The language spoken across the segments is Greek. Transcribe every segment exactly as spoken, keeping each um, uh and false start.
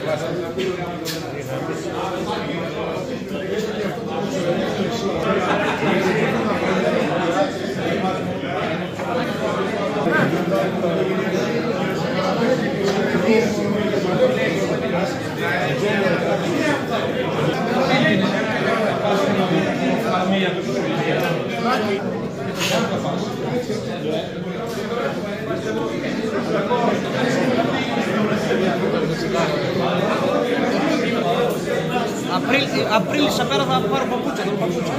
Απρίλησα πέρα θα πάρω παπούτσια, θα παπούτσια.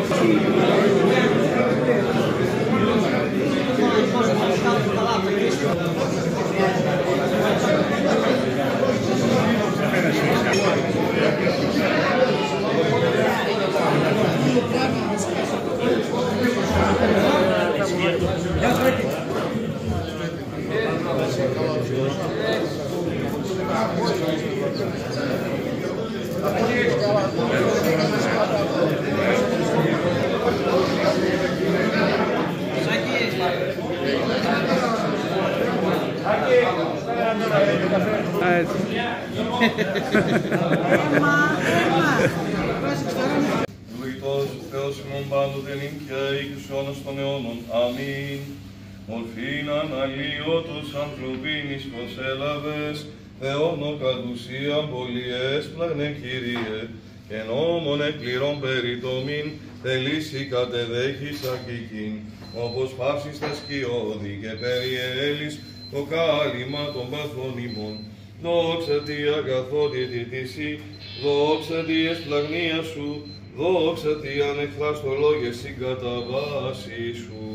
Ευλογητός ο Θεός ημών πάντοτε νυν και αεί και στους αιώνας των αιώνων. Αμήν. Μορφήν αναλύωτος ανθρωπίνης προσέλαβες, Θεόν ο κατ' ουσίαν πολύ έσπλαγνε Κύριε, και νόμον εκκληρών περιτομήν, θελήσει κατεδέχεις ακίκην, όπως πάυσις τα σκιώδη και περιέλεις το κάλυμα των παθών ημών. Δόξα τη αγαθότητη τύση, δόξα τη εσπλαγνία σου, δόξα τη ανεκφραστολόγες συγκαταβάση σου.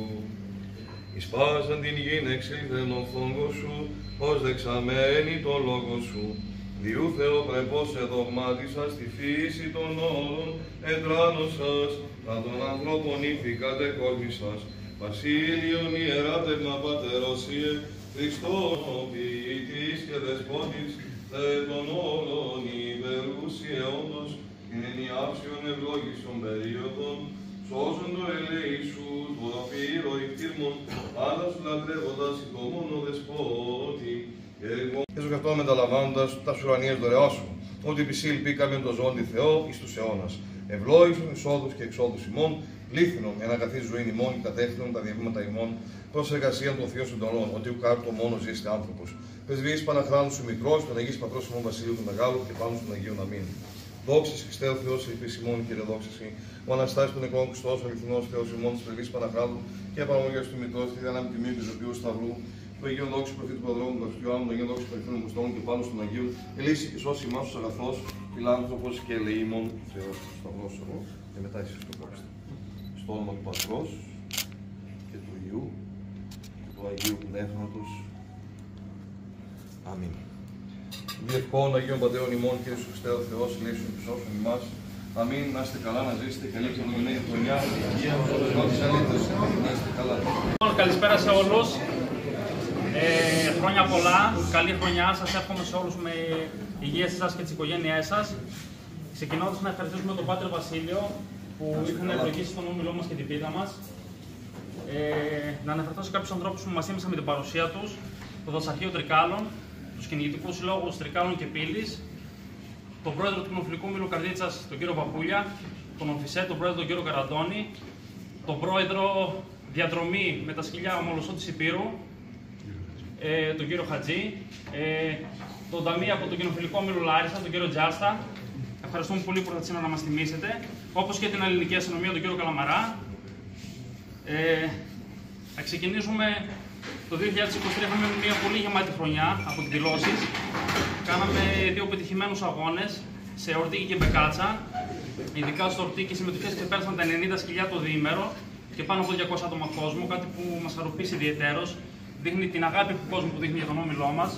Εισπάσαν την γην εξήλθεν ο φόγκος σου, ως δεξαμένη το λόγο σου. Διού Θεοπρεπώς εδογμάτισας τη φύση των όρων, εντράνωσας, τα των ανθρώπων ύφη κατεκόσμησας. Βασίλειον ιεράτευμα πατερόσιε, Χριστόν ο ποιητής και δεσπότης, θε των όλων υπερούς αιώνος, και εν ιάψιον ευλόγησον περίοδον, σώζον το ελέη σου, το αφήρο ικτήρμον, πάντα σου λατρεύοντας το μόνο δεσπότη. Και σου αυτό μεταλαμβάνοντας τα ουρανίες δωρεά σου, ότι επισήλπηκαμε το ζώντι Θεό εις τους αιώνας. Ευλόγησον εισόδους και εξόδους ημών, πλήθυνον εν αγαθή ζωή ημών και κατεύθυνον τα διαβήματα ημών προς εργασία των Θείων Συντολών, ότι ουκ άρτο μόνο ζήστη άνθρωπος. Πεσβείς Παναχράντου σου μικρός, τον Αγίης Πατρός ημών Βασιλείου του Μεγάλου και πάνω στον Αγίον Αμήν. Δόξης Χριστέ ο Θεός ελπίς ημών, Κύριε δόξα Συ, ο Αναστάσης των νεκρών Χριστός, ο αληθινός Θεός ημών της Πεσβείς Παναχράντου και επανομογίας του Μητρός, τη δύναμη τιμή του ζωοποιού Σταυρού, του Αγίου Δόξου Προφήτου Παδρόμου, του Βασιλιού Άμμου, του Αγίου Δόξου Περιφέρων Αποστόλων και πάνω στον Αγίου, ελύσει και σώσει ημάς τους αγαθός, φιλάνθρωπος και ελεήμων Θεός του Σταυρός εγώ, και μετά εσείς το κόψτε. Στο όνομα του Πατρός και του Υιού και του Αγίου Πνεύματος. Αμήν. Διευχών Αγίων Πατέρων ημών, Κύριε Χριστέ ο Θεός, λύσουν τους όσων ημάς. Αμήν. Να είστε καλά, να ζήσετε καλή και ομιλία χρονιά. Υγεία, όλες αλήθειες. Να είστε καλά. Καλησπέρα σε όλους. Ε, χρόνια πολλά, καλή χρονιά σας εύχομαι σε όλους με υγεία σας και τις οικογένειές σας. Ξεκινώντας να ευχαριστήσουμε τον Πάτερ Βασίλειο που ήρθε να ευλογήσει τον όμιλό μας και την πίτα μας. Ε, να αναφερθώ σε κάποιους ανθρώπους που μας ήμασαν με την παρουσία τους, το Δασαρχείο Τρικάλων, τους κυνηγητικούς συλλόγους Τρικάλων και Πύλης, τον πρόεδρο του Κοινοφιλικού Μήλου Καρδίτσας, τον κύριο Παπούλια, τον Οφισέ, τον πρόεδρο τον κύριο Καραντώνη, τον πρόεδρο Διαδρομή με τα σκυλιά Ομολοσσό της Υπήρου, ε, τον κύριο Χατζή, ε, τον Ταμί από το Κοινοφιλικό Μήλο Λάρισα, τον κύριο Τζάστα. Ευχαριστούμε πολύ που ήρθατε σήμερα να μας τιμήσετε, όπως και την Ελληνική Αστυνομία, τον κύριο Καλαμαρά. Ε, θα ξεκινήσουμε. Το δύο χιλιάδες είκοσι τρία είχαμε μια πολύ γεμάτη χρονιά από εκδηλώσεις. Κάναμε δύο πετυχημένους αγώνες σε Ορτίκη και Μπεκάτσα. Ειδικά στο Ορτίκη οι συμμετοχές ξεπέρασαν τα ενενήντα σκυλιά το διήμερο και πάνω από διακόσια άτομα κόσμο, κάτι που μας χαροποίησε ιδιαιτέρως. Δείχνει την αγάπη του κόσμου που δείχνει για τον όμιλό μας.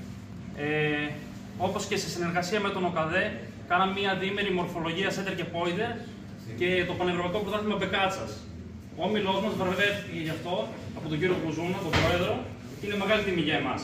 Ε, όπως και σε συνεργασία με τον ΟΚΑΔΕ, κάναμε μια διήμερη μορφολογία Σέτερ και Πόιδερ και το Πανευρωπαϊκό Πρωτάθλημα Μπεκάτσας. Ο όμιλός μας βραβεύτηκε γι' αυτό από τον κύριο Κουζούνα, τον πρόεδρο, και είναι μεγάλη τιμή για εμάς.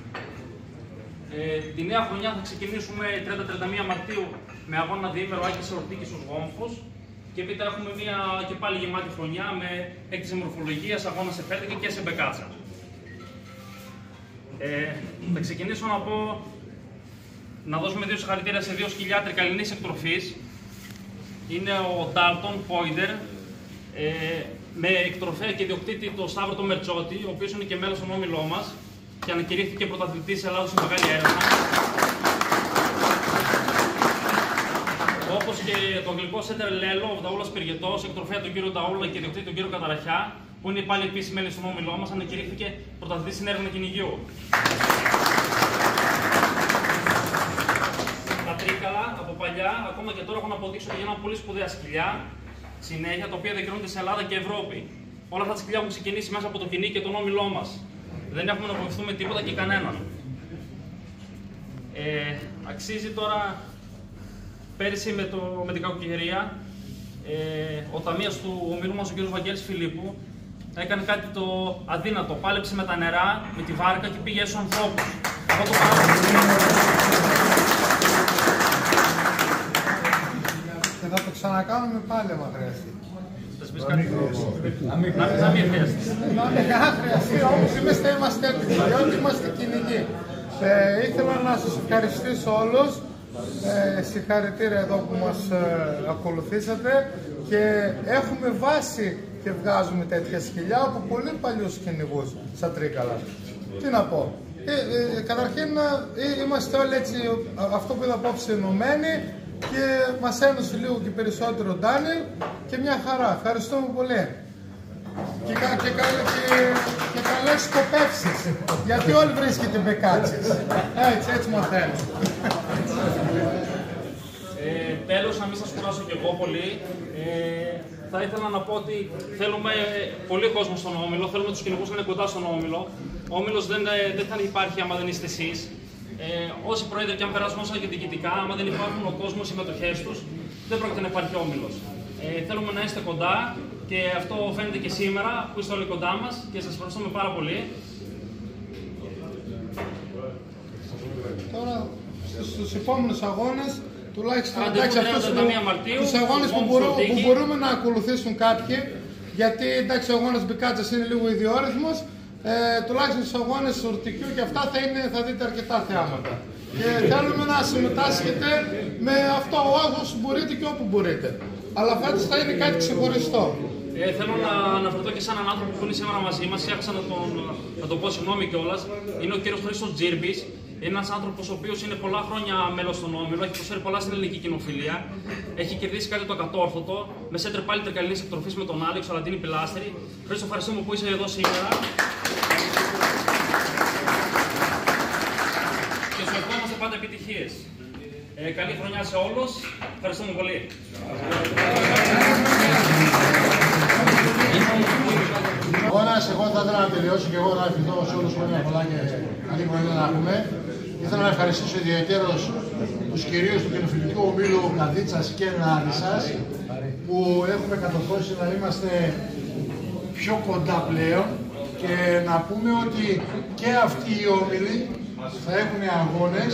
Ε, τη νέα χρονιά θα ξεκινήσουμε τριάντα με τριάντα μία Μαρτίου με αγώνα διήμερο Άκης Ορτίκης στους Γόμφους και έπειτα έχουμε μια και πάλι γεμάτη χρονιά με έκτηση μορφολογίας, αγώνα σε Πέτρικη και σε Μπεκάτσα. Ε, θα ξεκινήσω να πω να δώσουμε δύο συγχαρητήρια σε δύο σκυλιά τρικαλινής εκτροφής. Είναι ο Ντάλτον Πόιντερ, ε, με εκτροφέα και ιδιοκτήτη το Σταύρο τον Μερτσότη, ο οποίος είναι και μέλος στον όμιλό μας και ανακηρύχθηκε πρωταθλητής Ελλάδος σε μεγάλη έρευνα. Όπως και το αγγλικό Σέντερ Λέλο, ο Νταούλας Πυργετός, εκτροφέα τον κύριο Νταούλα και ιδιοκτήτη τον κύριο Καταραχιά, που είναι πάλι επίσης μέλη στον όμιλό μας, ανακηρύχθηκε πρωταθλητής στην έρευνα κυνηγιού. Τα τρίκαλα από παλιά, ακόμα και τώρα έχουν αποδείξει ότι γίνανε πολύ σπουδαία σκυλιά, συνέχεια, τα οποία διακρίνονται σε Ελλάδα και Ευρώπη. Όλα αυτά τα σκυλιά έχουν ξεκινήσει μέσα από το κοινή και τον όμιλό μας. Δεν έχουμε να βοηθούμε τίποτα και κανέναν. Ε, αξίζει τώρα, πέρυσι με, το, με την κακοκαιρία, ε, ο ταμείας του ομίλου μας, ο κ. Βαγγέλης Φιλίππου, έκανε κάτι το αδύνατο. Πάλεψε με τα νερά, με τη βάρκα και πήγε στους ανθρώπους. Αυτό το Και θα το ξανακάνουμε πάλι, άμα χρειαστεί. Να μην χρειαστεί. Να μην χρειαστεί, όμως είμαστε, είμαστε έτοιμοι, διότι είμαστε κυνηγοί. Ε, ήθελα να σας ευχαριστήσω όλους. Ε, συγχαρητήρια εδώ που μας ε, ακολουθήσατε και έχουμε βάση και βγάζουμε τέτοια σκυλιά από πολύ παλιούς κυνηγούς στα Τρίκαλα. Τι να πω. Ε, ε, καταρχήν ε, είμαστε όλοι έτσι, αυτό που είδα απόψε, ενωμένοι και μας ένωσε λίγο και περισσότερο ο Ντάνιελ και μια χαρά. Ευχαριστούμε πολύ. Και, και, και, και, και καλές σκοπεύσεις, γιατί όλοι βρίσκεται μπεκάτσες. Έτσι, έτσι μαθαίνω. Ε, τέλος, να μην σας κουράσω κι εγώ πολύ. Ε, θα ήθελα να πω ότι θέλουμε πολύ κόσμο στον όμιλο, θέλουμε τους κυνηγούς να είναι κοντά στον όμιλο. Ο όμιλος δεν, δεν θα υπάρχει άμα δεν είστε εσείς. Ε, όσοι πρόεδροι και αν περάσουν όσα και διοικητικά, άμα δεν υπάρχουν ο κόσμος, οι συμμετοχές τους, δεν πρόκειται να υπάρχει όμιλος. Ε, θέλουμε να είστε κοντά και αυτό φαίνεται και σήμερα που είστε όλοι κοντά μας και σας ευχαριστούμε πάρα πολύ. Τώρα στους επόμενους αγώνες, τουλάχιστον εντάξει, αυτούς Μαρτίου, τους αγώνες που, μπορώ, που μπορούμε να ακολουθήσουν κάποιοι, γιατί εντάξει ο αγώνας Μπικάτσας είναι λίγο ιδιόρυθμος, ε, τουλάχιστον στους αγώνες Ορτικιού και αυτά θα, είναι, θα δείτε αρκετά θεάματα. Και θέλουμε να συμμετάσχετε με αυτό όσο μπορείτε και όπου μπορείτε. Αλλά φέτος θα είναι κάτι ξεχωριστό. Ε, θέλω να αναφερθώ και σε έναν άνθρωπο που είναι σήμερα μαζί μας, άρχισα να, τον, να το πω συγγνώμη κιόλας. Είναι ο κύριος Χρήστος Τζίρμπης. Είναι ένας άνθρωπος ο οποίος είναι πολλά χρόνια μέλος στον όμιλο, έχει προσφέρει πολλά στην ελληνική κοινοφιλία. Έχει κερδίσει κάτι το ακατόρθωτο, με σέντρε πάλι τρικαλινής εκτροφής με τον Άλεξ, ο Λαντίνη Πιλάστρη. Χρήστο, ευχαριστούμε που είσαι εδώ σήμερα. Και σου ευχόμαστε πάντα επιτυχίες. Ε, καλή χρονιά σε όλους. Ευχαριστούμε πολύ. Αγώνας, εγώ θα ήθελα να τελειώσω και εγώ να ευχηθώ σε όλους χρόνια πολλά και καλή χρονιά να έχουμε. Ήθελα να ευχαριστήσω ιδιαίτερως τους κυρίους του κοινοφιλικού ομίλου Καδίτσας και Νάρισσας που έχουμε κατορθώσει να είμαστε πιο κοντά πλέον και να πούμε ότι και αυτοί οι όμιλοι θα έχουν αγώνες.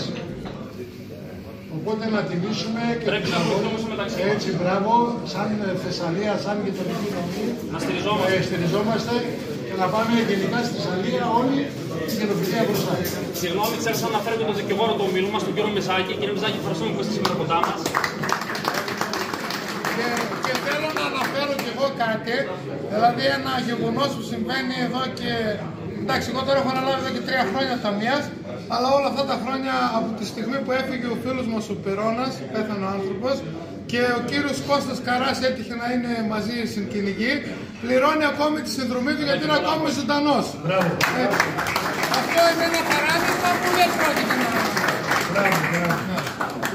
Οπότε να τιμήσουμε και πρέπει να βοηθούμε μεταξύ μας. Έτσι, μπράβο, σαν Θεσσαλία, σαν γειτονική νομή. Να στηριζόμαστε. Ε, στηριζόμαστε και να πάμε γενικά στη Θεσσαλία όλοι στην κοινοφιλία μπροστά. Συγγνώμη, ξέχασα να αναφέρω και τον δικηγόρο του ομίλου μας, τον κύριο Μεζάκη. Κύριε Μεζάκη, ευχαριστούμε που είστε σήμερα κοντά μας. Και, και θέλω να αναφέρω κι εγώ κάτι, δηλαδή ένα γεγονός που συμβαίνει εδώ και. Εντάξει, εγώ τώρα έχω αναλάβει εδώ και τρία χρόνια ταμείας, αλλά όλα αυτά τα χρόνια από τη στιγμή που έφυγε ο φίλος μας ο Πυρώνας, πέθανε ο άνθρωπος, και ο κύριος Κώστας Καράς έτυχε να είναι μαζί στην κυνηγή, πληρώνει ακόμη τη συνδρομή του γιατί είναι ακόμη ζωντανός. Αυτό είναι ένα παράδειγμα που δεν πρόκειται να. Μπράβο, μπράβο.